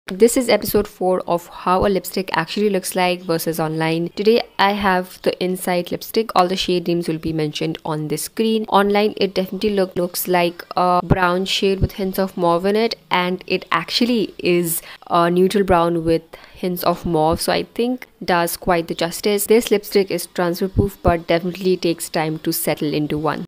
This is episode 4 of how a lipstick actually looks like versus online. Today I have the Insight lipstick. All the shade names will be mentioned on the screen. Online it definitely looks like a brown shade with hints of mauve in it, and it actually is a neutral brown with hints of mauve, so I think does quite the justice. This lipstick is transfer proof but definitely takes time to settle into one.